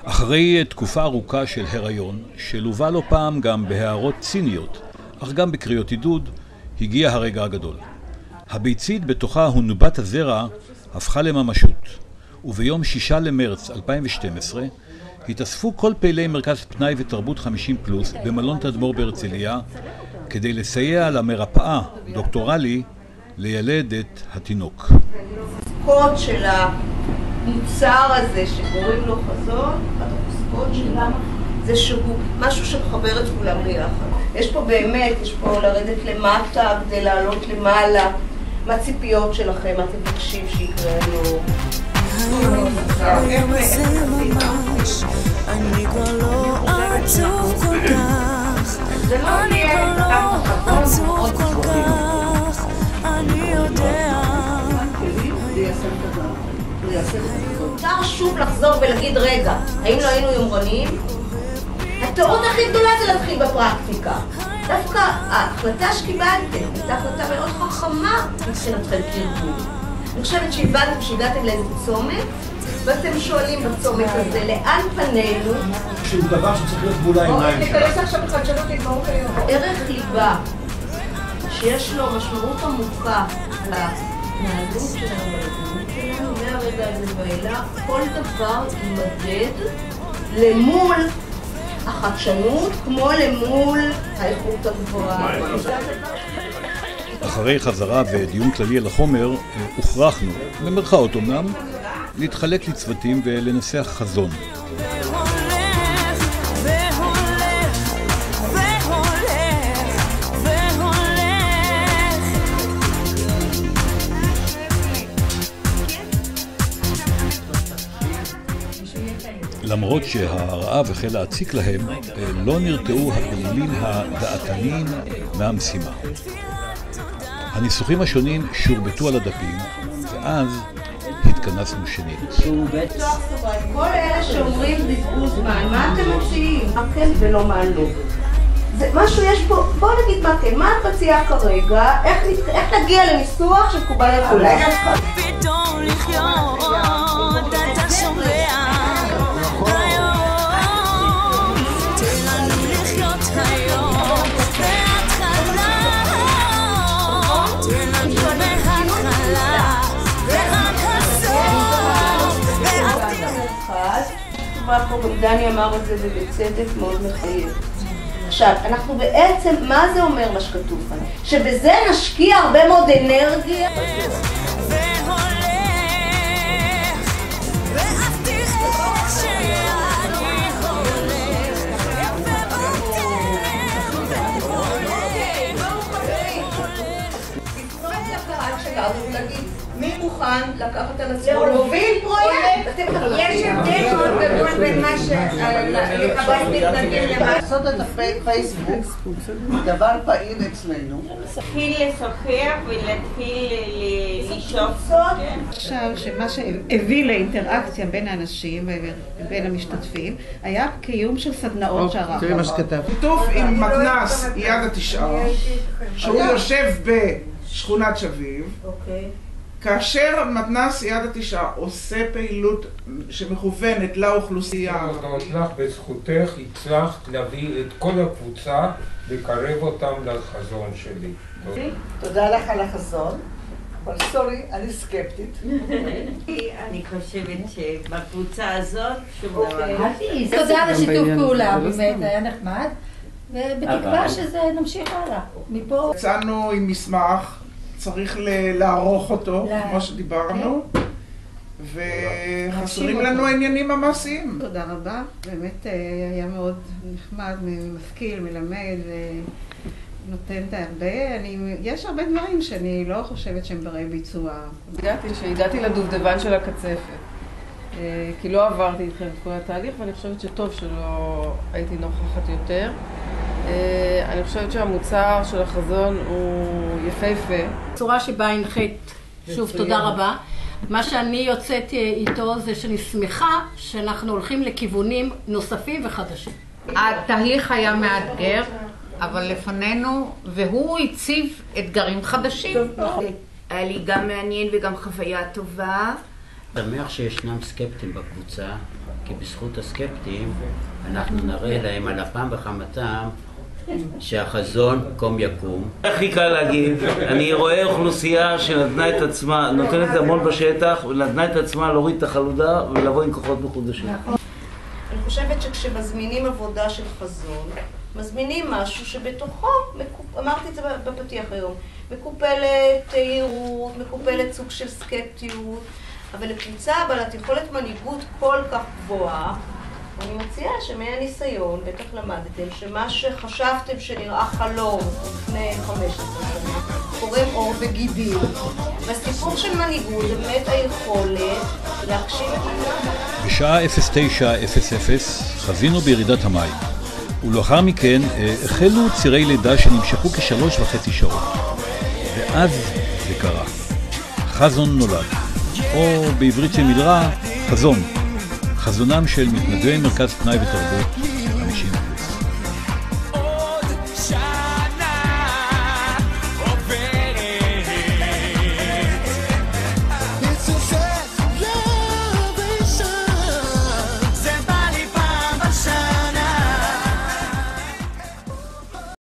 אחרי תקופה ארוכה של הריון, שלובה לא פעם גם בהערות ציניות, אך גם בקריאות עידוד, הגיע הרגע הגדול. הביצית בתוכה הונבת הזרע הפכה לממשות, וביום 6 למרץ 2012 התאספו כל פעילי מרכז פנאי ותרבות 50 פלוס במלון תדמור בהרצליה כדי לסייע למרפאה דוקטורלי לילד את התינוק. החוזקות של המוצר הזה שקוראים לו חזון, החוזקות שלה זה שהוא משהו שמחבר את כולם ביחד. יש פה באמת, יש פה לרדת למטה כדי לעלות למעלה. מה הציפיות שלכם? מה אתם מבקשים שיקרה לו? אני כבר לא עצוב כל כך, אני כבר לא עצוב כל כך, אני יודע. אפשר שוב לחזור ולהגיד רגע, האם לא היינו יומרנים? הטעות הכי גדולה זה להתחיל בפרקטיקה. דווקא ההחלטה שקיבלתם הייתה החלטה מאוד חכמה מבחינתכם כארגון. אני חושבת שהגעתם לאיזה צומת, ואתם שואלים בצומת הזה, לאן פנינו? שהוא דבר שצריך להיות מול העיניים שלנו. תיכנס עכשיו בחדשנות לגמור היום. ערך ליבה, שיש לו משמעות עמוקה להתנהגות שלנו ולתנהגות שלנו, מהרגע הזה ואילך, כל דבר יימדד למול החדשנות, כמו למול האיכות הגבוהה. אחרי חזרה ודיון כללי על החומר, הוכרחנו, במרכאות אומנם, להתחלק לצוותים ולנסח חזון. למרות שהרעב החל להציק להם, לא נרתעו הפעילים הדעתניים מהמשימה. הניסוחים השונים שורבטו על הדפים, ואז התכנסנו שנית. כל אלה שאומרים בזבוז זמן, מה אתם מציעים? מה כן ולא מה לא. זה משהו יש פה, בואו נגיד מה כן, מה את מציעה כרגע, איך נגיע לניסוח שמקובל על כולם. פתאום לחיות, אתה שומע היום, תן לנו לחיות היום, בהתחלה, תן לנו בהתחלה, ורק הסוף, פה גם דני אמר את זה ובצדק מאוד מחייב. עכשיו, אנחנו בעצם, מה זה אומר מה שכתוב כאן? שבזה נשקיע הרבה מאוד אנרגיה. מי מוכן לקחת על עצמו להוביל פרויקט? יש הבדל מאוד גדול בין מה שלחפש מתנגדים למה. לעשות את הפייסבוק, דבר פעיל אצלנו. להתחיל לשוחח ולהתחיל לשאוף. עכשיו שמה שהביא לאינטראקציה בין האנשים ובין המשתתפים היה קיום של סדנאות שערכנו. תראי מה שכתב. שיתוף עם מתנ"ס יד התשעה, שהוא יושב בשכונת שביב. כאשר מתנ"ס יד התשעה עושה פעילות שמכוונת לאוכלוסייה. לך בזכותך הצלחת להביא את כל הקבוצה לקרב אותם לחזון שלי. תודה לך על החזון, אבל סורי, אני סקפטית. אני חושבת שבקבוצה הזאת שום דבר. תודה על השיתוף פעולה, באמת היה נחמד, ובתקווה שזה נמשיך הלאה. מפה יצאנו עם מסמך, צריך לערוך אותו, כמו שדיברנו, וחסרים לנו העניינים המעשיים. תודה רבה, באמת היה מאוד נחמד, משכיל, מלמד, נותן את הרבה. יש הרבה דברים שאני לא חושבת שהם ברי ביצוע. שהגעתי לדובדבן של הקצפת, כי לא עברתי איתכם את כל התהליך, ואני חושבת שטוב שלא הייתי נוכחת יותר. אני חושבת שהמוצר של החזון הוא יפהפה. הצורה שבה הנחית, שוב תודה רבה. מה שאני יוצאת איתו זה שאני שמחה שאנחנו הולכים לכיוונים נוספים וחדשים. התהליך היה מאתגר, אבל לפנינו, והוא הציב אתגרים חדשים. היה לי גם מעניין וגם חוויה טובה. שמח שישנם סקפטים בקבוצה, כי בזכות הסקפטים אנחנו נראה להם על אפם וחמתם שהחזון קום יקום. הכי קל להגיד, אני רואה אוכלוסייה שנתנה את עצמה, נותנת המון בשטח, ונתנה את עצמה להוריד את החלודה ולבוא עם כוחות מחודשים. אני חושבת שכשמזמינים עבודה של חזון, מזמינים משהו שבתוכו, אמרתי את זה בפתיח היום, מקופלת תהירות, מקופלת סוג של סקפטיות, אבל לקבוצה בעלת יכולת מנהיגות כל כך גבוהה, אני מציעה שמהניסיון, בטח למדתם, שמה שחשבתם שנראה חלום לפני 15 שנה, קורם עור וגידים. והסיפור של מנהיגות זה באמת היכולת להקשיב את העולם. בשעה 09:00 חזינו בירידת המים, ולאחר מכן החלו צירי לידה שנמשכו כ3.5 שעות. ואז זה קרה. חזון נולד, או בעברית של מלרע, חזון. חזונם של מתנדבי מרכז פנאי ותרבות,